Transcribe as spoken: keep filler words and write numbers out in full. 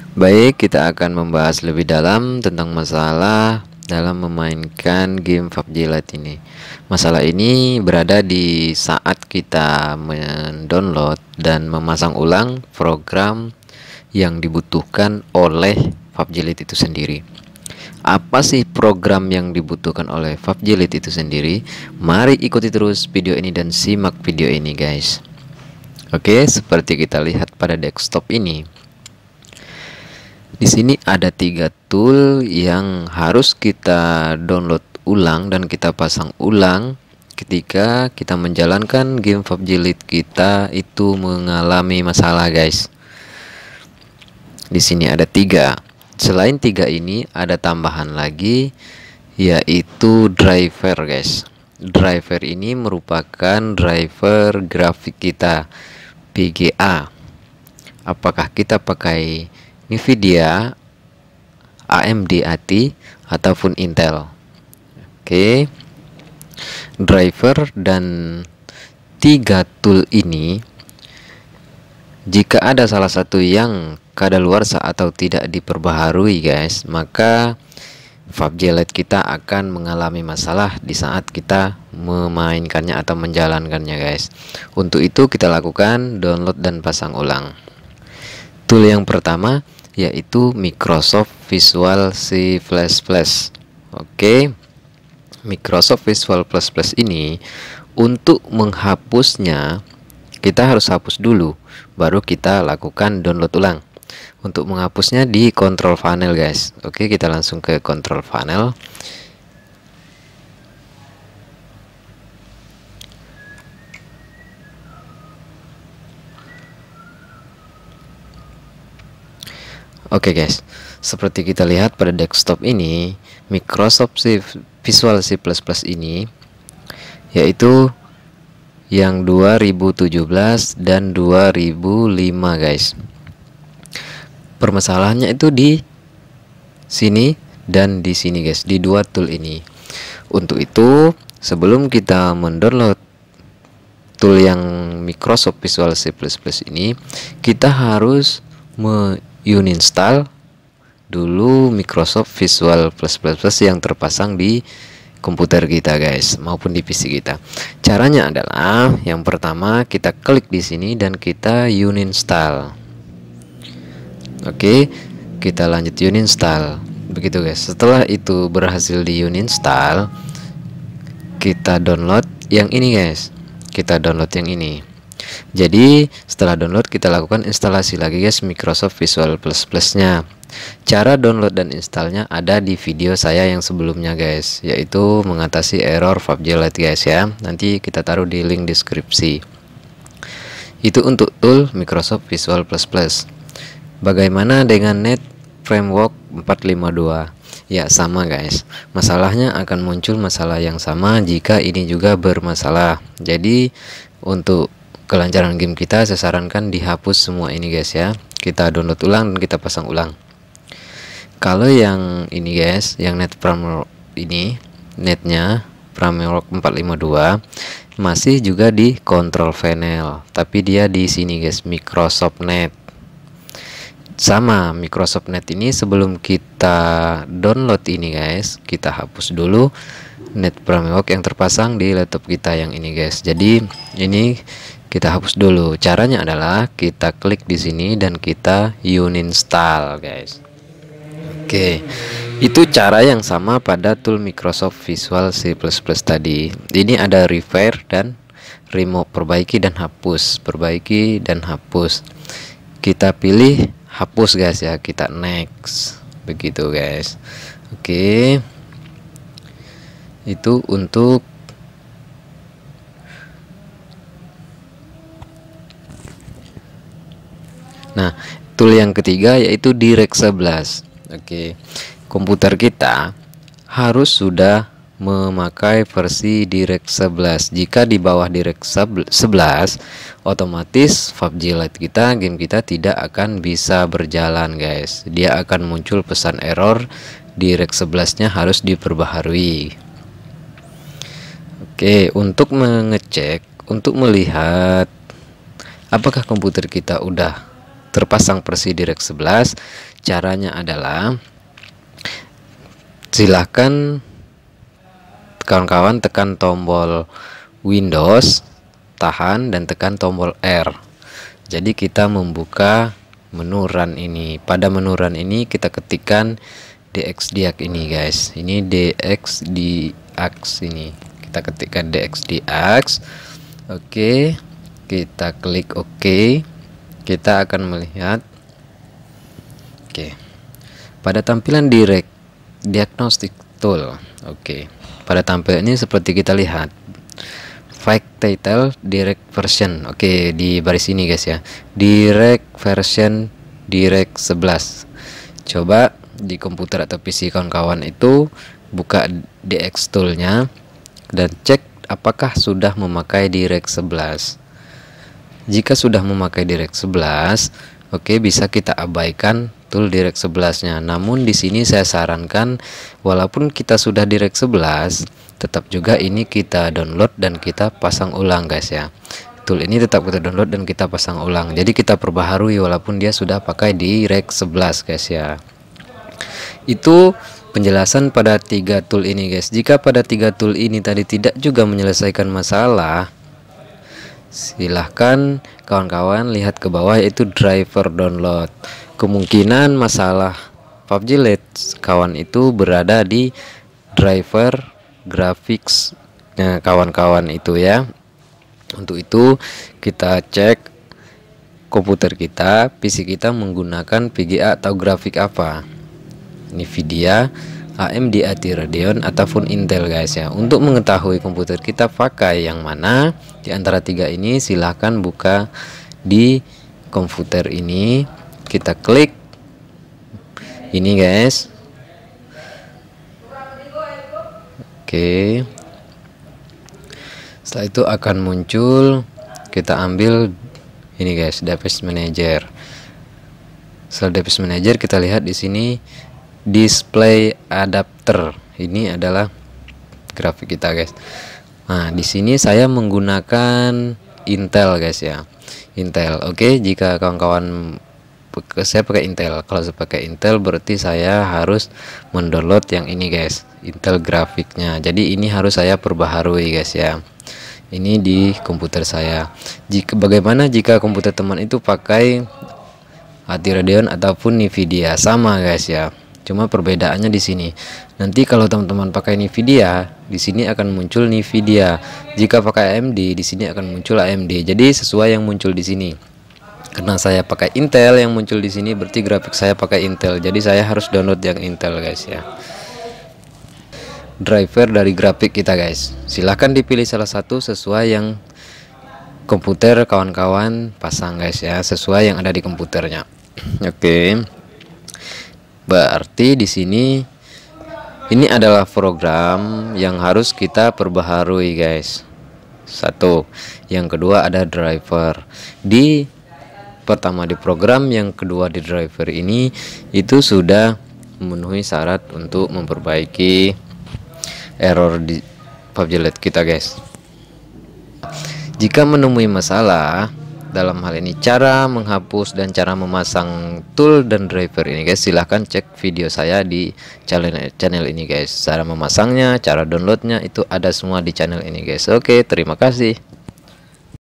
Baik, kita akan membahas lebih dalam tentang masalah dalam memainkan game P U B G Lite ini. Masalah ini berada di saat kita mendownload dan memasang ulang program yang dibutuhkan oleh P U B G Lite itu sendiri. Apa sih program yang dibutuhkan oleh P U B G Lite itu sendiri? Mari ikuti terus video ini dan simak video ini, guys. Oke, seperti kita lihat pada desktop ini. Di sini ada tiga tool yang harus kita download ulang dan kita pasang ulang ketika kita menjalankan game P U B G Lite kita itu mengalami masalah, guys. Di sini ada tiga. Selain tiga ini ada tambahan lagi, yaitu driver, guys. Driver ini merupakan driver grafik kita, V G A. Apakah kita pakai Nvidia, A M D A T ataupun Intel. Oke, driver dan tiga tool ini, jika ada salah satu yang kadaluarsa atau tidak diperbaharui, guys, maka P U B G Lite kita akan mengalami masalah di saat kita memainkannya atau menjalankannya, guys. Untuk itu kita lakukan download dan pasang ulang. Tool yang pertama yaitu Microsoft Visual C plus plus. Oke, Microsoft Visual plus plus ini untuk menghapusnya kita harus hapus dulu, baru kita lakukan download ulang. Untuk menghapusnya di control panel, guys. Oke, kita langsung ke control panel. Oke, guys, seperti kita lihat pada desktop ini, Microsoft Visual C plus plus ini yaitu yang dua ribu tujuh belas dan dua ribu lima, guys. Permasalahannya itu di sini dan di sini, guys, di dua tool ini. Untuk itu, sebelum kita mendownload tool yang Microsoft Visual C plus plus ini, kita harus me-uninstall dulu Microsoft Visual plus plus plus yang terpasang di komputer kita, guys, maupun di P C kita. Caranya adalah yang pertama kita klik di sini dan kita uninstall. Oke, kita lanjut uninstall. Begitu, guys. Setelah itu berhasil di uninstall, kita download yang ini, guys. Kita download yang ini. Jadi setelah download kita lakukan instalasi lagi, guys, Microsoft Visual plus plus-nya. Cara download dan installnya ada di video saya yang sebelumnya, guys, yaitu mengatasi error P U B G Lite, guys, ya. Nanti kita taruh di link deskripsi. Itu untuk tool Microsoft Visual plus plus. Bagaimana dengan Net Framework empat lima dua? Ya, sama, guys. Masalahnya akan muncul masalah yang sama jika ini juga bermasalah. Jadi untuk kelancaran game kita saya sarankan dihapus semua ini, guys, ya. Kita download ulang dan kita pasang ulang. Kalau yang ini, guys, yang Net Framework ini, netnya Framework empat lima dua masih juga di control panel, tapi dia di sini, guys, Microsoft Net. Sama Microsoft Net ini sebelum kita download ini, guys, kita hapus dulu Net Framework yang terpasang di laptop kita yang ini, guys. Jadi ini kita hapus dulu. Caranya adalah kita klik di sini dan kita uninstall, guys. Oke, itu cara yang sama pada tool Microsoft Visual C plus plus tadi. Ini ada repair dan remove, perbaiki dan hapus, perbaiki dan hapus. Kita pilih hapus, guys, ya. Kita next. Begitu, guys. Oke, itu untuk nah, tool yang ketiga yaitu Direct sebelas. Oke, komputer kita harus sudah memakai versi Direct sebelas. Jika di bawah Direct sebelas, otomatis P U B G Lite kita, game kita tidak akan bisa berjalan, guys. Dia akan muncul pesan error, Direct sebelas-nya harus diperbaharui. Oke, untuk mengecek, untuk melihat apakah komputer kita udah terpasang versi DirectX sebelas. Caranya adalah silahkan kawan-kawan tekan tombol Windows, tahan dan tekan tombol R. Jadi kita membuka menu run ini. Pada menu run ini kita ketikkan dxdiag ini guys. Ini dxdiag ini. Kita ketikkan dxdiag. Oke, kita klik OK. Kita akan melihat Oke. Pada tampilan direct diagnostic tool. Oke. Pada tampilan ini seperti kita lihat. File title direct version. Oke, di baris ini guys ya. Direct version direct sebelas. Coba di komputer atau P C kawan-kawan itu buka D X toolnya dan cek apakah sudah memakai direct sebelas. Jika sudah memakai direct sebelas, oke, bisa kita abaikan tool direct sebelas-nya. Namun di sini saya sarankan walaupun kita sudah direct sebelas, tetap juga ini kita download dan kita pasang ulang guys ya. Tool ini tetap kita download dan kita pasang ulang. Jadi kita perbaharui walaupun dia sudah pakai direct sebelas guys ya. Itu penjelasan pada tiga tool ini guys. Jika pada tiga tool ini tadi tidak juga menyelesaikan masalah, silahkan kawan-kawan lihat ke bawah yaitu driver download. Kemungkinan masalah P U B G Lite kawan itu berada di driver graphics kawan-kawan itu ya. Untuk itu kita cek komputer kita, P C kita menggunakan V G A atau grafik apa, Nvidia, A M D A T Radeon ataupun Intel guys ya. Untuk mengetahui komputer kita pakai yang mana di antara tiga ini, silahkan buka di komputer ini, kita klik ini guys. Oke, setelah itu akan muncul, kita ambil ini guys, Device Manager. Setelah Device Manager kita lihat di sini display adapter. Ini adalah grafik kita guys. Nah, di sini saya menggunakan Intel guys ya. Intel. Oke, jika kawan-kawan saya pakai Intel. Kalau saya pakai Intel berarti saya harus mendownload yang ini guys, Intel grafiknya. Jadi ini harus saya perbaharui guys ya. Ini di komputer saya. Jika bagaimana jika komputer teman itu pakai A T Radeon ataupun Nvidia, sama guys ya. Cuma perbedaannya di sini. Nanti kalau teman-teman pakai Nvidia, di sini akan muncul Nvidia. Jika pakai A M D, di sini akan muncul A M D. Jadi sesuai yang muncul di sini. Karena saya pakai Intel, yang muncul di sini berarti grafik saya pakai Intel. Jadi saya harus download yang Intel guys ya. Driver dari grafik kita guys. Silahkan dipilih salah satu sesuai yang komputer kawan-kawan pasang guys ya, sesuai yang ada di komputernya. Oke. Berarti di sini ini adalah program yang harus kita perbaharui guys. Satu. Yang kedua ada driver. Di pertama di program, yang kedua di driver ini itu sudah memenuhi syarat untuk memperbaiki error di P U B G Lite kita guys. Jika menemui masalah dalam hal ini cara menghapus dan cara memasang tool dan driver ini guys, silahkan cek video saya di channel channel ini guys. Cara memasangnya, cara downloadnya itu ada semua di channel ini guys. Oke, terima kasih.